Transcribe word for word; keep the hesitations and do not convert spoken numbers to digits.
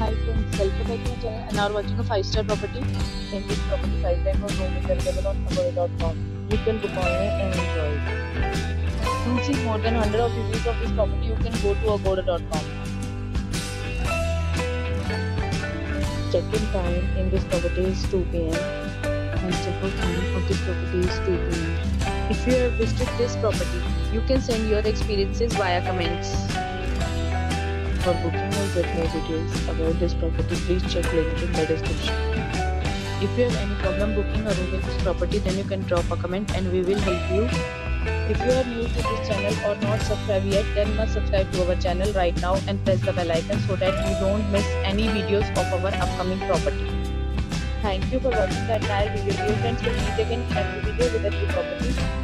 Hi friends, welcome back to my channel and are watching a five star property. In this property, five type of room is available on agoda dot com. You can book online and enjoy it. To see more than one hundred of reviews of this property, you can go to agoda dot com. Check-in time in this property is two p m and check-out time of this property is two p m If you have visited this property, you can send your experiences via comments. For booking or get more details about this property, please check link in the description. If you have any problem booking a room in this property, then you can drop a comment and we will help you. If you are new to this channel or not subscribed yet, then must subscribe to our channel right now and press the bell icon so that you don't miss any videos of our upcoming property. Thank you for watching the entire video. Dear friends, will meet again in every video with a new property.